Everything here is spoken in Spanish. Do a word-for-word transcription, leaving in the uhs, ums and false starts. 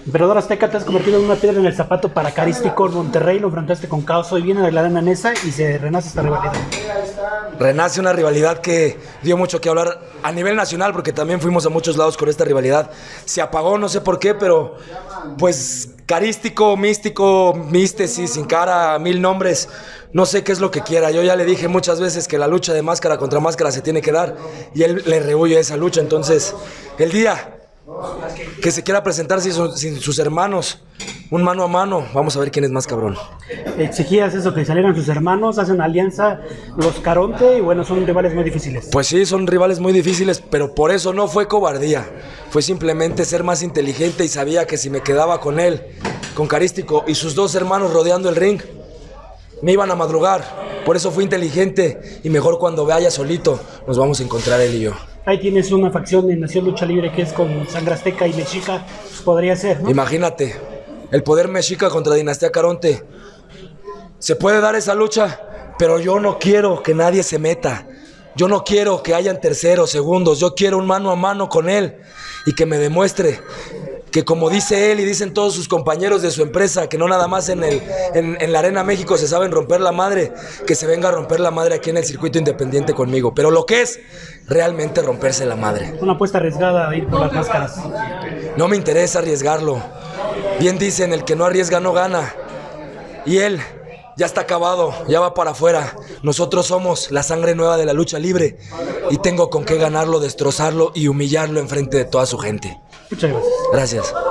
Emperador Azteca, te has convertido en una piedra en el zapato para Carístico. Monterrey lo enfrentaste con Caos, hoy viene de la arena Nesa y se renace esta rivalidad. Renace una rivalidad que dio mucho que hablar a nivel nacional, porque también fuimos a muchos lados con esta rivalidad. Se apagó, no sé por qué, pero pues Carístico, Místico, Místesis, Sin Cara, mil nombres, no sé qué es lo que quiera. Yo ya le dije muchas veces que la lucha de máscara contra máscara se tiene que dar y él le rehuye esa lucha. Entonces, el día que se quiera presentar sin, su, sin sus hermanos, un mano a mano, vamos a ver quién es más cabrón. Exigías eso, que salieran sus hermanos, hacen alianza los Caronte y bueno, son rivales muy difíciles. Pues sí, son rivales muy difíciles, pero por eso no fue cobardía, fue simplemente ser más inteligente y sabía que si me quedaba con él, con Carístico y sus dos hermanos rodeando el ring, me iban a madrugar. Por eso fui inteligente y mejor cuando vaya solito nos vamos a encontrar él y yo. Ahí tienes una facción en Nación Lucha Libre que es con Sangre Azteca y Mexica, pues podría ser, ¿no? Imagínate, el poder Mexica contra Dinastía Caronte. Se puede dar esa lucha, pero yo no quiero que nadie se meta. Yo no quiero que hayan terceros, segundos. Yo quiero un mano a mano con él y que me demuestre que, como dice él y dicen todos sus compañeros de su empresa, que no nada más en, el, en, en la Arena México se saben romper la madre, que se venga a romper la madre aquí en el circuito independiente conmigo. Pero lo que es realmente romperse la madre. Una apuesta arriesgada a ir por las máscaras. No me interesa arriesgarlo. Bien dicen, el que no arriesga no gana. Y él ya está acabado, ya va para afuera. Nosotros somos la sangre nueva de la lucha libre y tengo con qué ganarlo, destrozarlo y humillarlo enfrente de toda su gente. Muchas gracias. Gracias.